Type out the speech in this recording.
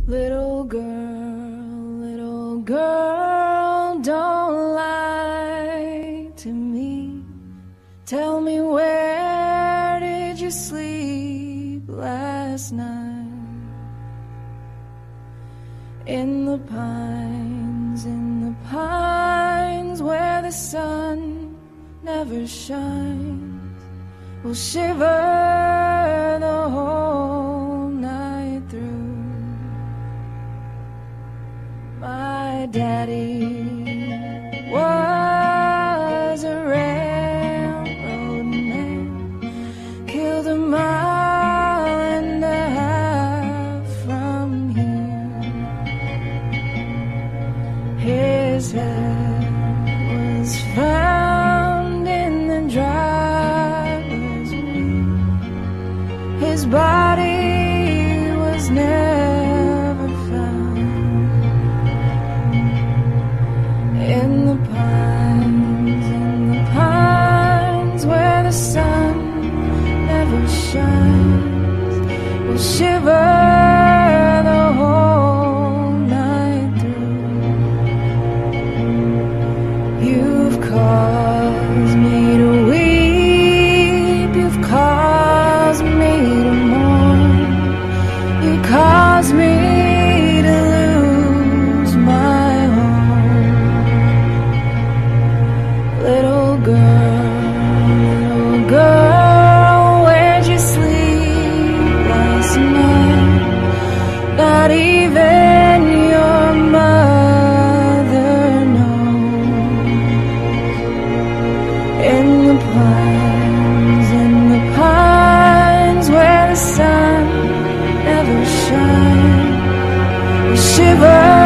Little girl, don't lie to me. Tell me, where did you sleep last night? In the pines where the sun never shines. We'll shiver the whole night through. My daddy was a railroad man, killed a mile and a half from here. His head was found in the driver's wheel. His body was never found. In the pines where the sun never shines, we'll shiver the whole night through. You've caused me to weep, you've caused me to mourn, you caused me to lose my home. Little girl, where'd you sleep last night? Not even your mother knows. In the pines where the sun never shines, we shiver